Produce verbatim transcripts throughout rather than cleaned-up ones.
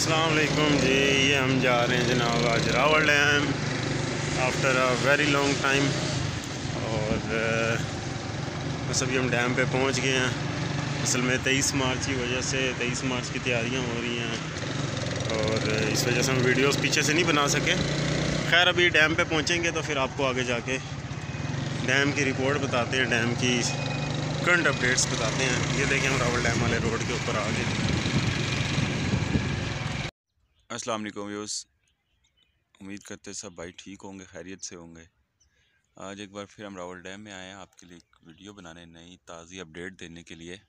अस्सलाम वालेकुम जी। ये हम जा रहे हैं जनाब आज Rawal dam after a very long time. और बस अभी हम डैम पे पहुंच गए हैं। असल में तेईस मार्च की वजह से तेईस मार्च की तैयारियां हो रही हैं और इस वजह से हम वीडियोस पीछे से नहीं बना सके। खैर अभी डैम पे पहुंचेंगे तो फिर आपको आगे जाके डैम की रिपोर्ट बताते हैं, डैम की करंट अपडेट्स बताते हैं। ये देखें हम रावल डैम वाले रोड के ऊपर आ गए। अस्सलाम वालेकुम व्यूअर्स, उम्मीद करते सब भाई ठीक होंगे, खैरियत से होंगे। आज एक बार फिर हम रावल डैम में आए हैं आपके लिए एक वीडियो बनाने, नई ताज़ी अपडेट देने के लिए।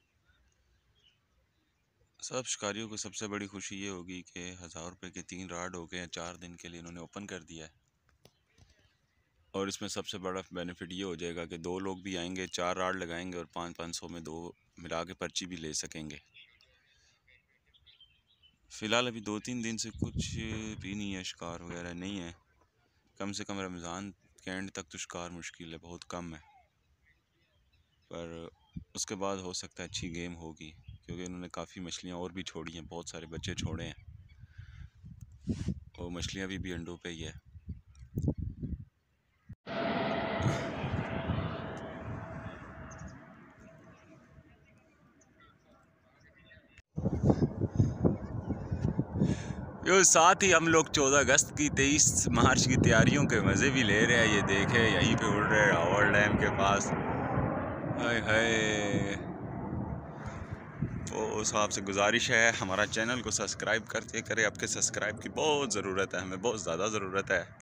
सब शिकारियों को सबसे बड़ी खुशी ये होगी कि हज़ार रुपये के तीन राड हो गए हैं, चार दिन के लिए इन्होंने ओपन कर दिया है। और इसमें सबसे बड़ा बेनिफिट ये हो जाएगा कि दो लोग भी आएंगे, चार राड लगाएंगे और पाँच पाँच सौ में दो मिला के पर्ची भी ले सकेंगे। फ़िलहाल अभी दो तीन दिन से कुछ भी नहीं है, शिकार वगैरह नहीं है। कम से कम रमज़ान के एंड तक तो शिकार मुश्किल है, बहुत कम है। पर उसके बाद हो सकता है अच्छी गेम होगी, क्योंकि इन्होंने काफ़ी मछलियाँ और भी छोड़ी हैं, बहुत सारे बच्चे छोड़े हैं। और मछलियाँ भी, भी अंडों पे ही है। यो साथ ही हम लोग चौदह अगस्त की तेईस मार्च की तैयारियों के मज़े भी ले रहे हैं। ये देखे यहीं पे उड़ रहे हैं रावल डैम के पास। हाय हाय। तो साहब से गुजारिश है हमारा चैनल को सब्सक्राइब करते करें। आपके सब्सक्राइब की बहुत ज़रूरत है, हमें बहुत ज़्यादा ज़रूरत है।